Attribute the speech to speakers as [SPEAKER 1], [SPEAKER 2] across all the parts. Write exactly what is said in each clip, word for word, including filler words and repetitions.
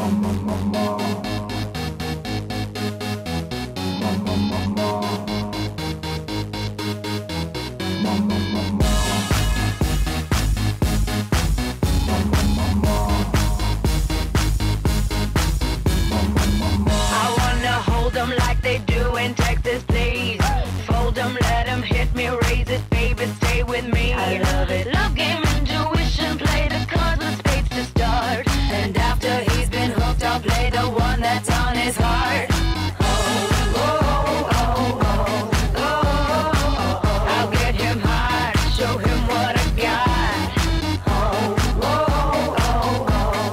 [SPEAKER 1] Like they do in Texas, please. Fold 'em, let 'em hit me, raise it, baby, stay with me. I love it. Love game, intuition, play the cards with spades to start. And after he's been hooked, I'll play the one that's on his heart. Oh, oh, oh, oh, oh, oh. I'll get him hard, show him what I got. Oh, oh, oh, oh,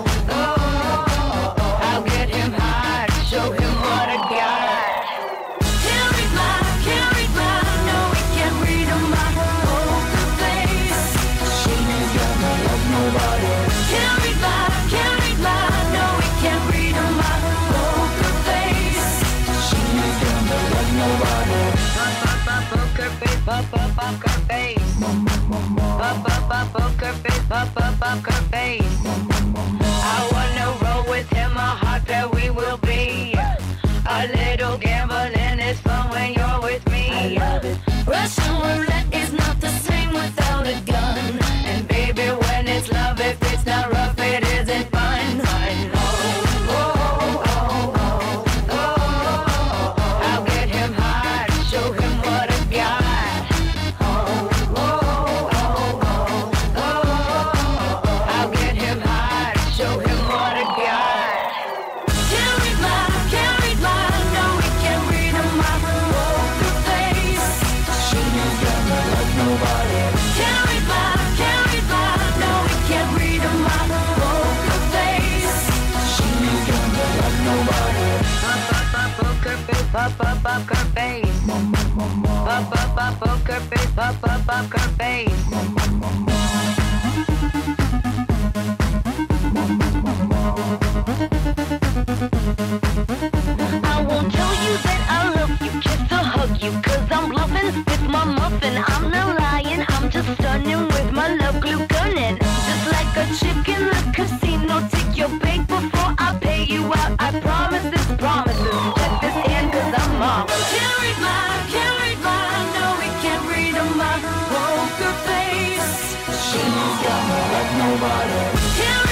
[SPEAKER 1] oh. I'll get him hard, show him what I got. Pop up up her face. Pop up up poker face. Pop up up her face. I wanna roll with him, a hot pair we will be. A little gambling is fun when you're with me. I love it. Russian roulette is not the same without a gun. And baby, when it's love, if it's not rough, it isn't fun. Fun. Oh, oh, oh, oh, oh. I'll get him hard, show him what I got. Pop up up her face. Pop up up poker face. Pop up up her face. I won't tell you that I love you, kiss or hug you, cause I'm bluffing with my muffin. I'm not lying, I'm just stunning with my love glue gunning. Just like a chick in the casino, take your bait before I pay you out. I promise this promises. Check this in cause I'm marvelous. Can't read my, can't read my, no we can't read my poker face. She's got me like nobody. Can't